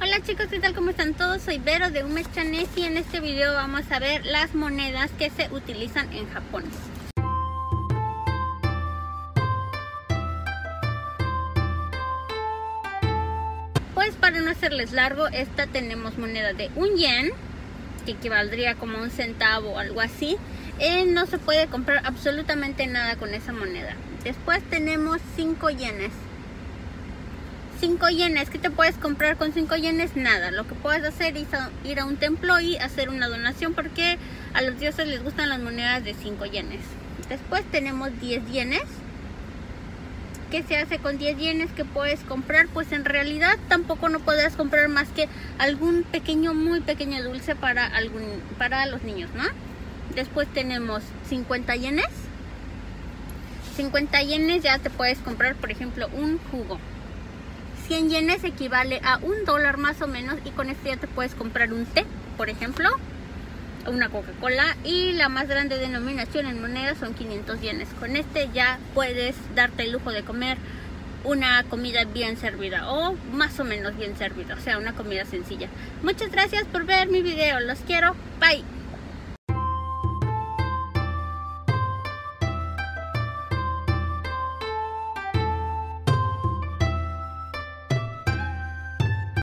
Hola chicos, ¿qué tal? ¿Cómo están todos? Soy Vero de Umechanes y en este video vamos a ver las monedas que se utilizan en Japón. Pues para no hacerles largo, esta tenemos moneda de 1 yen, que equivaldría como a 1 centavo o algo así. No se puede comprar absolutamente nada con esa moneda. Después tenemos 5 yenes. 5 yenes, ¿qué te puedes comprar con 5 yenes? Nada. Lo que puedes hacer es ir a un templo y hacer una donación, porque a los dioses les gustan las monedas de 5 yenes. Después tenemos 10 yenes. ¿Qué se hace con 10 yenes que puedes comprar? Pues en realidad tampoco no podrás comprar más que algún pequeño, muy pequeño dulce para los niños, ¿no? Después tenemos 50 yenes. 50 yenes ya te puedes comprar, por ejemplo, un jugo. 100 yenes equivale a $1 más o menos, y con esto ya te puedes comprar un té, por ejemplo, una Coca-Cola, y la más grande denominación en monedas son 500 yenes. Con este ya puedes darte el lujo de comer una comida bien servida, o más o menos bien servida, o sea, una comida sencilla. Muchas gracias por ver mi video, los quiero, bye.